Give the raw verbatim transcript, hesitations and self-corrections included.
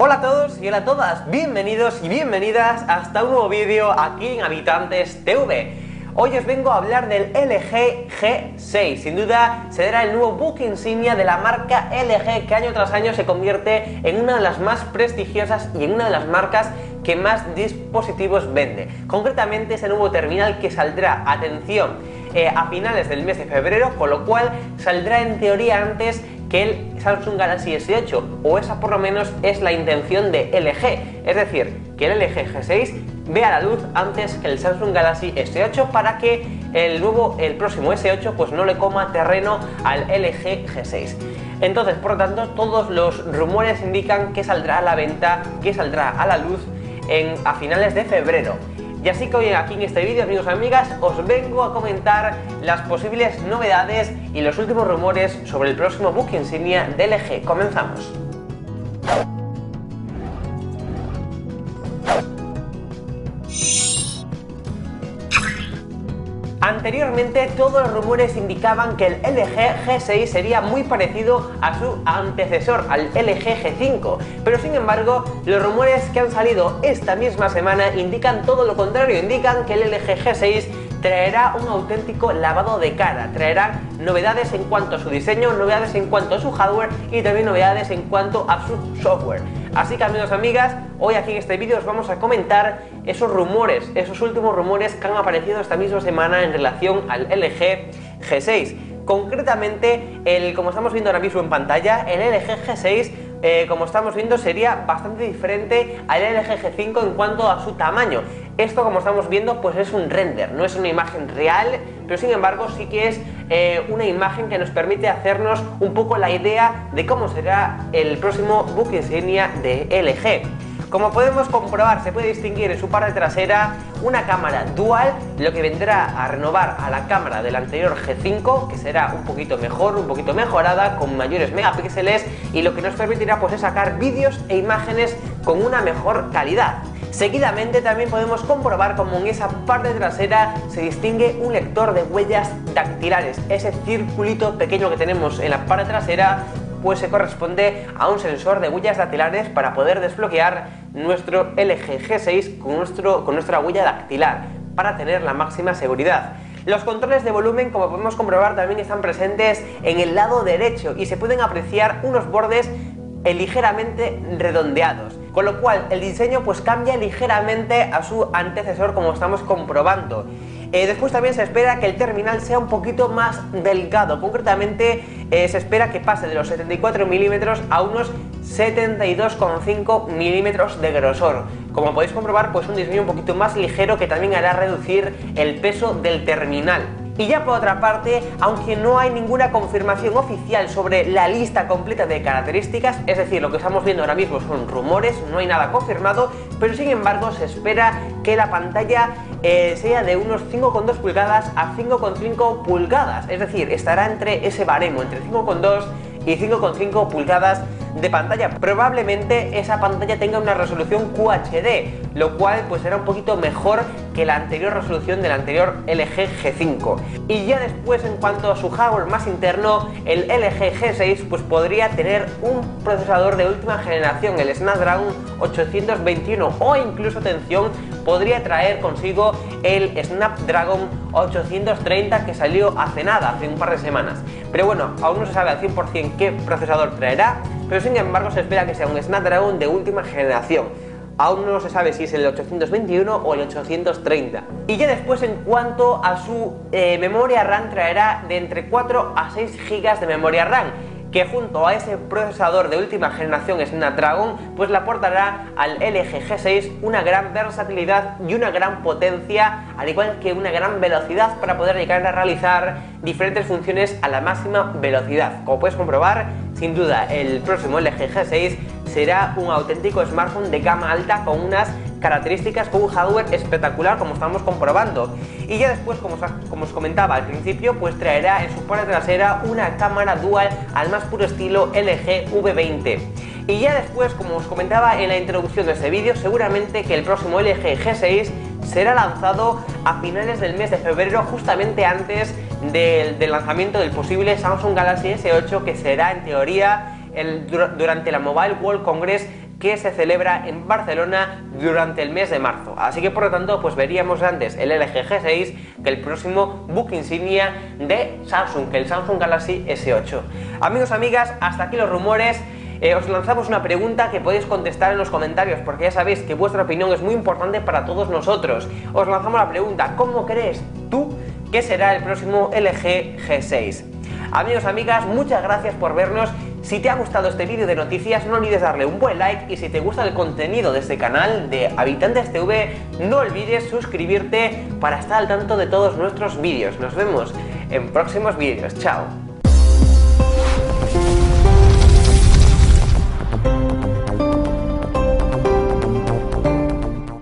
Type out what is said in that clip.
Hola a todos y hola a todas, bienvenidos y bienvenidas hasta un nuevo vídeo aquí en Habitantes T V. Hoy os vengo a hablar del L G G seis, sin duda será el nuevo buque insignia de la marca L G, que año tras año se convierte en una de las más prestigiosas y en una de las marcas que más dispositivos vende. Concretamente es el nuevo terminal que saldrá, atención, eh, a finales del mes de febrero, con lo cual saldrá en teoría antes que el Samsung Galaxy S ocho, o esa por lo menos es la intención de L G, es decir, que el L G G seis vea la luz antes que el Samsung Galaxy S ocho para que el nuevo, el próximo S ocho pues no le coma terreno al L G G seis. Entonces, por lo tanto, todos los rumores indican que saldrá a la venta, que saldrá a la luz en, a finales de febrero. Y así que hoy aquí en este vídeo, amigos y amigas, os vengo a comentar las posibles novedades y los últimos rumores sobre el próximo buque insignia de L G. Comenzamos. Anteriormente todos los rumores indicaban que el L G G seis sería muy parecido a su antecesor, al L G G cinco, pero sin embargo los rumores que han salido esta misma semana indican todo lo contrario, indican que el L G G seis traerá un auténtico lavado de cara, traerá novedades en cuanto a su diseño, novedades en cuanto a su hardware y también novedades en cuanto a su software. Así que, amigos y amigas, hoy aquí en este vídeo os vamos a comentar esos rumores, esos últimos rumores que han aparecido esta misma semana en relación al L G G seis. Concretamente, el, como estamos viendo ahora mismo en pantalla, el L G G seis, eh, como estamos viendo, sería bastante diferente al L G G cinco en cuanto a su tamaño. Esto, como estamos viendo, pues es un render, no es una imagen real, pero sin embargo sí que es eh, una imagen que nos permite hacernos un poco la idea de cómo será el próximo buque insignia de L G. Como podemos comprobar, se puede distinguir en su parte trasera una cámara dual, lo que vendrá a renovar a la cámara del anterior G cinco, que será un poquito mejor, un poquito mejorada, con mayores megapíxeles, y lo que nos permitirá pues es sacar vídeos e imágenes con una mejor calidad. Seguidamente también podemos comprobar cómo en esa parte trasera se distingue un lector de huellas dactilares. Ese circulito pequeño que tenemos en la parte trasera pues se corresponde a un sensor de huellas dactilares para poder desbloquear nuestro L G G seis con, nuestro, con nuestra huella dactilar para tener la máxima seguridad. Los controles de volumen, como podemos comprobar, también están presentes en el lado derecho y se pueden apreciar unos bordes ligeramente redondeados, con lo cual el diseño pues cambia ligeramente a su antecesor, como estamos comprobando. Eh, después también se espera que el terminal sea un poquito más delgado, concretamente eh, se espera que pase de los setenta y cuatro milímetros a unos setenta y dos coma cinco milímetros de grosor. Como podéis comprobar, pues un diseño un poquito más ligero que también hará reducir el peso del terminal. Y ya por otra parte, aunque no hay ninguna confirmación oficial sobre la lista completa de características, es decir, lo que estamos viendo ahora mismo son rumores, no hay nada confirmado, pero sin embargo se espera que la pantalla eh, sea de unos cinco coma dos pulgadas a cinco coma cinco pulgadas, es decir, estará entre ese baremo, entre cinco coma dos y cinco coma cinco pulgadas de pantalla. Probablemente esa pantalla tenga una resolución Q H D, lo cual pues será un poquito mejor que la anterior resolución del anterior L G G cinco. Y ya después, en cuanto a su hardware más interno, el L G G seis pues podría tener un procesador de última generación, el Snapdragon ochocientos veintiuno, o incluso, atención, podría traer consigo el Snapdragon ochocientos treinta que salió hace nada, hace un par de semanas. Pero bueno, aún no se sabe al cien por cien qué procesador traerá, pero sin embargo se espera que sea un Snapdragon de última generación. Aún no se sabe si es el ochocientos veintiuno o el ochocientos treinta. Y ya después, en cuanto a su eh, memoria RAM, traerá de entre cuatro a seis gigas de memoria RAM, que junto a ese procesador de última generación Snapdragon pues le aportará al L G G seis una gran versatilidad y una gran potencia, al igual que una gran velocidad para poder llegar a realizar diferentes funciones a la máxima velocidad. Como puedes comprobar, sin duda el próximo L G G seis será un auténtico smartphone de gama alta con unas características, con un hardware espectacular, como estamos comprobando. Y ya después, como os, como os comentaba al principio, pues traerá en su parte trasera una cámara dual al más puro estilo L G V veinte. Y ya después, como os comentaba en la introducción de este vídeo, seguramente que el próximo L G G seis será lanzado a finales del mes de febrero, justamente antes del, del lanzamiento del posible Samsung Galaxy S ocho, que será en teoría el, durante la Mobile World Congress que se celebra en Barcelona durante el mes de marzo. Así que por lo tanto pues veríamos antes el L G G seis que el próximo buque insignia de Samsung, que el Samsung Galaxy S ocho. Amigos, amigas, hasta aquí los rumores. Eh, os lanzamos una pregunta que podéis contestar en los comentarios, porque ya sabéis que vuestra opinión es muy importante para todos nosotros. Os lanzamos la pregunta: ¿cómo crees tú que será el próximo L G G seis? Amigos, amigas, muchas gracias por vernos. Si te ha gustado este vídeo de noticias, no olvides darle un buen like, y si te gusta el contenido de este canal de Habitantes T V, no olvides suscribirte para estar al tanto de todos nuestros vídeos. Nos vemos en próximos vídeos. Chao.